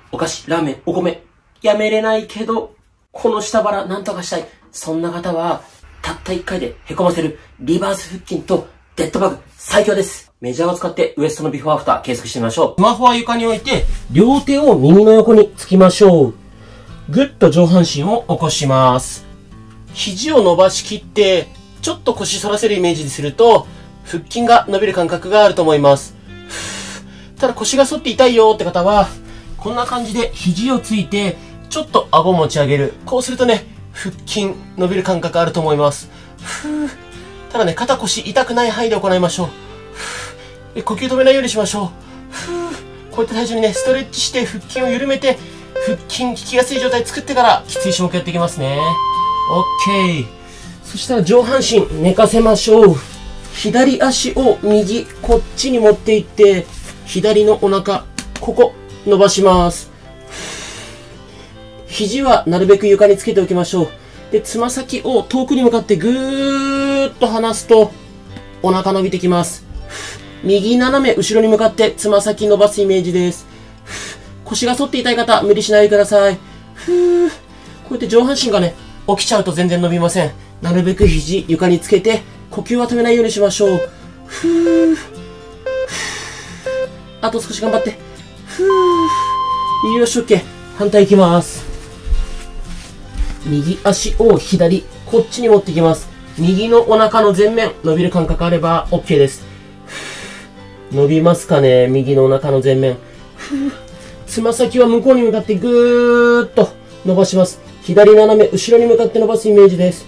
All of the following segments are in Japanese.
お菓子、ラーメン、お米、やめれないけど、この下腹なんとかしたい。そんな方は、たった1回で凹ませるリバース腹筋とデッドバグ最強です。メジャーを使ってウエストのビフォーアフター計測してみましょう。スマホは床に置いて、両手を耳の横につきましょう。ぐっと上半身を起こします。肘を伸ばしきって、ちょっと腰反らせるイメージにすると、腹筋が伸びる感覚があると思います。ただ腰が反って痛いよって方は、こんな感じで肘をついて、ちょっと顎を持ち上げる。こうするとね、腹筋伸びる感覚あると思います。ただね、肩腰痛くない範囲で行いましょう。呼吸止めないようにしましょう。こういった体重にね、ストレッチして腹筋を緩めて、腹筋効きやすい状態作ってからきつい種目やっていきますね。OK。そしたら上半身寝かせましょう。左足を右、こっちに持っていって、左のお腹、ここ、伸ばします。肘はなるべく床につけておきましょう。で、つま先を遠くに向かってぐーっと離すと、お腹伸びてきます。右斜め後ろに向かってつま先伸ばすイメージです。腰が反って痛い方、無理しないでください。こうやって上半身がね、起きちゃうと全然伸びません。なるべく肘床につけて、呼吸は止めないようにしましょう。あと少し頑張って。よし、OK。反対行きます。右足を左、こっちに持ってきます。右のお腹の前面、伸びる感覚あれば OK です。伸びますかね、右のお腹の前面。つま先は向こうに向かってぐーっと伸ばします。左斜め後ろに向かって伸ばすイメージです。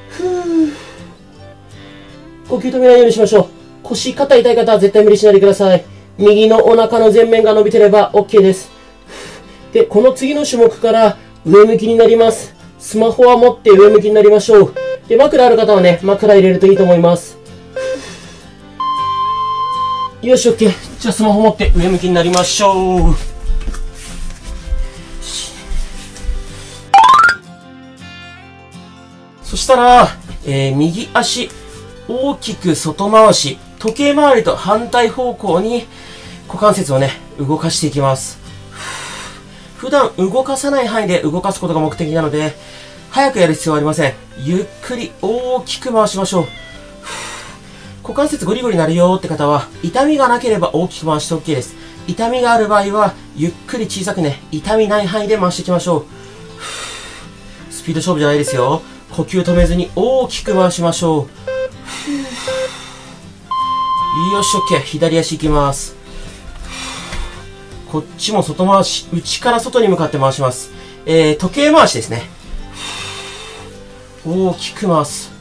呼吸止めないようにしましょう。腰、肩痛い方は絶対無理しないでください。右のお腹の前面が伸びてれば OK です。で、この次の種目から上向きになります。スマホは持って上向きになりましょう。で、枕ある方はね、枕入れるといいと思います。よし、OK。じゃあスマホ持って上向きになりましょう。そしたら、右足、大きく外回し、時計回りと反対方向に股関節をね、動かしていきます。普段動かさない範囲で動かすことが目的なので、早くやる必要はありません。ゆっくり大きく回しましょう。股関節ゴリゴリなるよって方は、痛みがなければ大きく回して OK です。痛みがある場合は、ゆっくり小さくね、痛みない範囲で回していきましょう。スピード勝負じゃないですよ。呼吸止めずに大きく回しましょう。よし、OK。左足いきます。こっちも外回し、内から外に向かって回します。時計回しですね。大きく回す。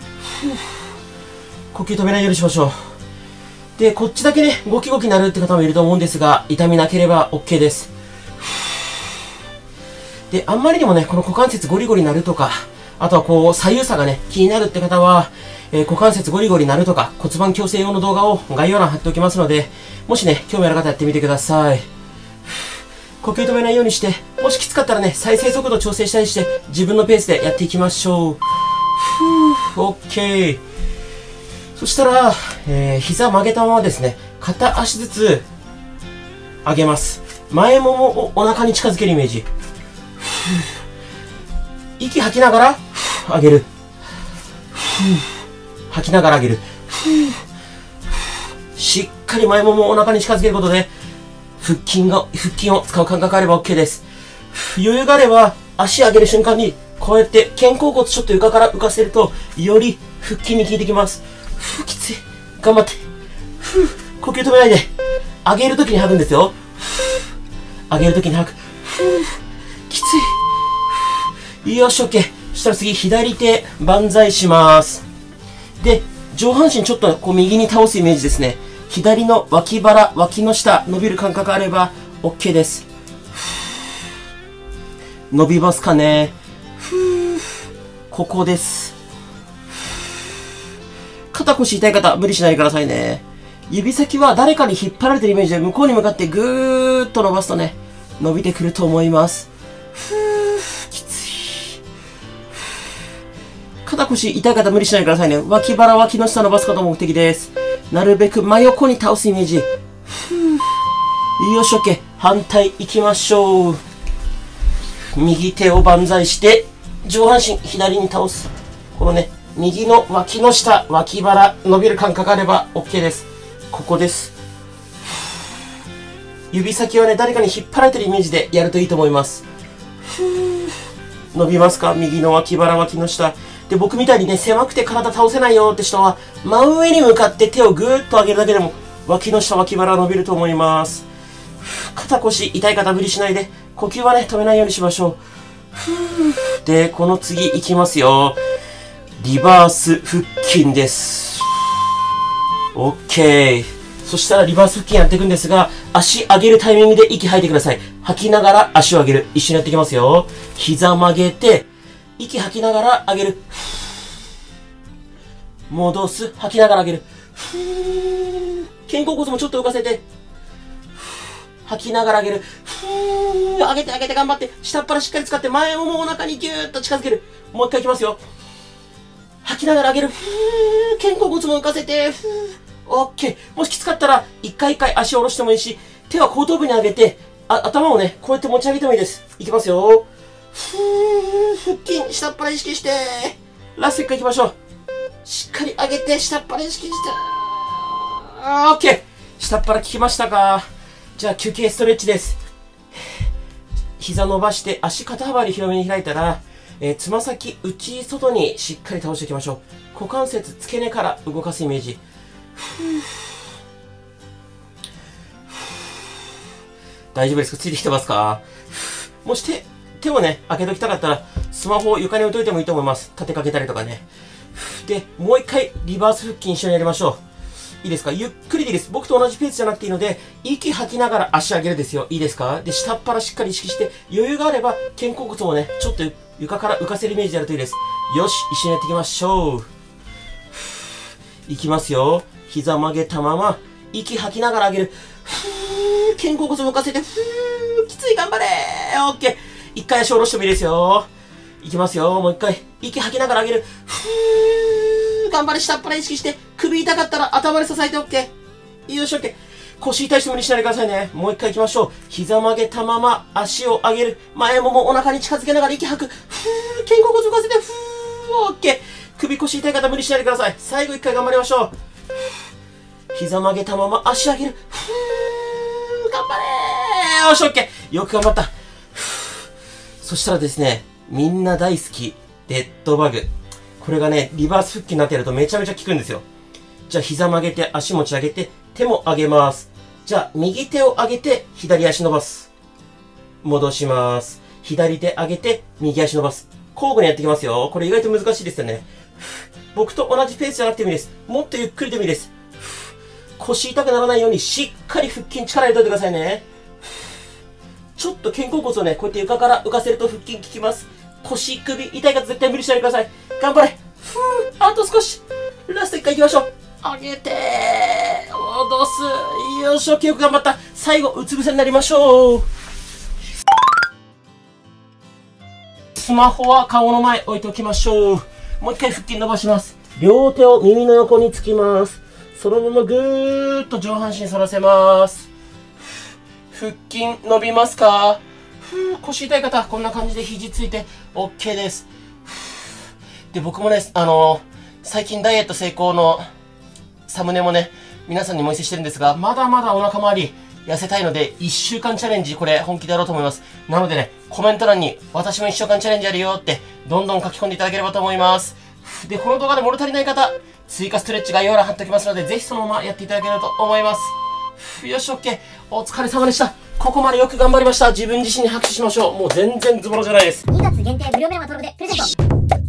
呼吸止めないようにしましょう。で、こっちだけね、ゴキゴキなるって方もいると思うんですが、痛みなければ OK です。で、あんまりにもね、この股関節ゴリゴリなるとか、あとはこう、左右差がね、気になるって方は、股関節ゴリゴリなるとか、骨盤矯正用の動画を概要欄貼っておきますので、もしね、興味ある方やってみてください。呼吸止めないようにして、もしきつかったらね、再生速度調整したりして、自分のペースでやっていきましょう。OK。そしたら、膝曲げたままですね、片足ずつ上げます。前ももをお腹に近づけるイメージ。息吐きながら上げる。吐きながら上げる。しっかり前ももをお腹に近づけることで、腹筋を使う感覚あれば OK です。余裕があれば、足上げる瞬間に、こうやって肩甲骨ちょっと床から浮かせると、より腹筋に効いてきます。きつい。頑張って。呼吸止めないで。上げるときに吐くんですよ。上げるときに吐く。きつい。よし、OK。そしたら次、左手、万歳します。で、上半身ちょっとこう右に倒すイメージですね。左の脇腹、脇の下、伸びる感覚あれば OK です。伸びますかね。ここです。肩腰痛い方、無理しないでくださいね。指先は誰かに引っ張られてるイメージで向こうに向かってぐーっと伸ばすとね、伸びてくると思います。きつい。肩腰痛い方無理しないでくださいね。脇腹、脇の下伸ばすことが目的です。なるべく真横に倒すイメージ。よし、OK。 反対行きましょう。右手を万歳して、上半身左に倒す。このね、右の脇の下、脇腹伸びる感覚あれば OK です。ここです。指先はね、誰かに引っ張られてるイメージでやるといいと思います。伸びますか？右の脇腹、脇の下。で、僕みたいにね、狭くて体倒せないよって人は、真上に向かって手をぐーっと上げるだけでも、脇の下、脇腹伸びると思います。肩腰痛い方無理しないで、呼吸はね、止めないようにしましょう。で、この次いきますよ。リバース腹筋です。OK。そしたらリバース腹筋やっていくんですが、足上げるタイミングで息吐いてください。吐きながら足を上げる。一緒にやっていきますよ。膝曲げて、息吐きながら上げる。戻す。吐きながら上げる。肩甲骨もちょっと浮かせて。吐きながら上げる。上げて上げて頑張って。下っ腹しっかり使って前ももお腹にギューッと近づける。もう一回いきますよ。吐きながら上げる。肩甲骨も浮かせて。OK。もしきつかったら、一回一回足を下ろしてもいいし、手は後頭部に上げて、頭をね、こうやって持ち上げてもいいです。いきますよ。腹筋、下っ腹意識して。ラスト一回いきましょう。しっかり上げて、下っ腹意識して。OK。下っ腹効きましたか？じゃあ休憩ストレッチです。膝伸ばして、足肩幅より広めに開いたら、つま先内外にしっかり倒していきましょう。股関節付け根から動かすイメージ。大丈夫ですか？ついてきてますか？もし手をね、開けときたかったら、スマホを床に置いといてもいいと思います。立てかけたりとかね。で、もう一回リバース腹筋一緒にやりましょう。いいですか？ゆっくりでいいです。僕と同じペースじゃなくていいので、息吐きながら足上げるですよ。いいですか？で、下っ腹しっかり意識して、余裕があれば、肩甲骨もね、ちょっと床から浮かせるイメージでやるといいです。よし、一緒にやっていきましょう。いきますよ。膝曲げたまま、息吐きながら上げる。肩甲骨向かせて、きつい、頑張れー。OK。一回足下ろしてもいいですよ。いきますよ。もう一回。息吐きながら上げる。頑張れ。下っ腹意識して。首痛かったら頭で支えて OK。よし OK。腰痛い人無理しないでくださいね。もう一回行きましょう。膝曲げたまま足を上げる。前ももお腹に近づけながら息吐く。肩甲骨浮かせて。OK。首腰痛い方無理しないでください。最後一回頑張りましょう。膝曲げたまま足上げる。頑張れー。よし OK。よく頑張った。そしたらですね、みんな大好き、デッドバグ。これがね、リバース腹筋になってやるとめちゃめちゃ効くんですよ。じゃあ膝曲げて、足持ち上げて、手も上げます。じゃあ、右手を上げて、左足伸ばす。戻します。左手上げて、右足伸ばす。交互にやっていきますよ。これ意外と難しいですよね。僕と同じペースじゃなくてもいいです。もっとゆっくりでもいいです。腰痛くならないように、しっかり腹筋力入れといてくださいね。ちょっと肩甲骨をね、こうやって床から浮かせると腹筋効きます。腰、首、痛い方絶対無理しないでください。頑張れ。あと少し。ラスト1回行きましょう。上げて戻す。よし、OK。よく頑張った。最後、うつ伏せになりましょう。スマホは顔の前置いておきましょう。もう一回腹筋伸ばします。両手を耳の横につきます。そのままぐーっと上半身反らせます。腹筋伸びますか？腰痛い方、こんな感じで肘ついて OK です。で、僕もね、最近ダイエット成功のサムネもね、皆さんにもお見せしてるんですが、まだまだお腹周り痩せたいので、1週間チャレンジ、これ本気でやろうと思います。なのでね、コメント欄に、私も1週間チャレンジやるよって、どんどん書き込んでいただければと思います。で、この動画で物足りない方、追加ストレッチ概要欄貼っておきますので、ぜひそのままやっていただければと思います。よし、OK。お疲れ様でした。ここまでよく頑張りました。自分自身に拍手しましょう。もう全然ズボラじゃないです。 2月限定無料メルマ登録でプレゼント。